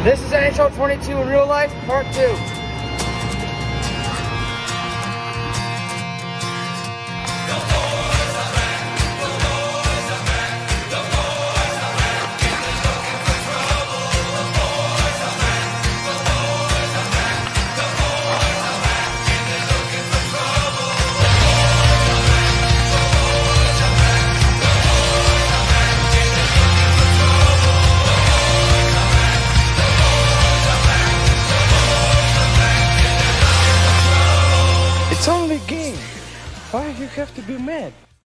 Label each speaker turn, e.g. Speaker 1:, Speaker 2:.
Speaker 1: This is NHL 22 in real life, part 2.
Speaker 2: It's only a game. Why you have to be mad?